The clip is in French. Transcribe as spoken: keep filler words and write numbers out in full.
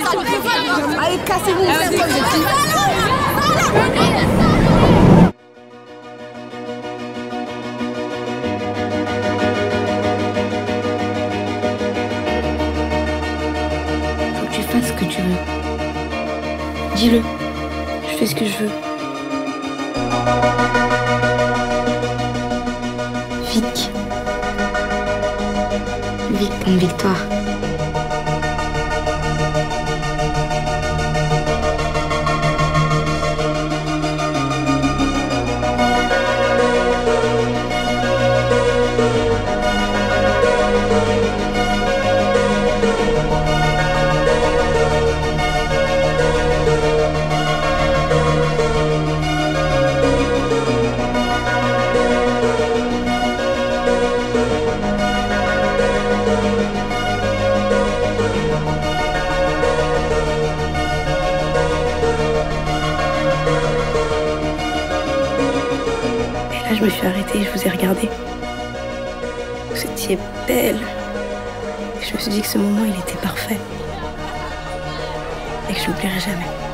Allez, cassez-vous, Faut que tu fasses ce que tu veux. Dis-le. Je fais ce que je veux. Vic. Vic comme victoire. Et là, je me suis arrêtée et je vous ai regardé. Vous étiez belle. Et je me suis dit que ce moment, il était parfait. Et que je n'oublierai jamais.